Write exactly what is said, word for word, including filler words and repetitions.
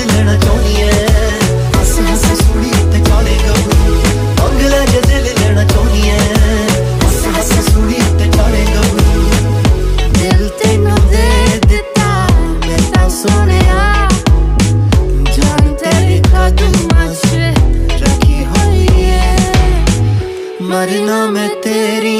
लेना चाहनी है हस हस सूड़ी ते चाले गबरू मंगला जे दिल लेना चाहनी है हस हस सूड़ी ते चाले गबरू दिल तेनू दे दिता मैं ता सोनिया जान तेरी कदमां च रखी हुई है मरना मैं तेरी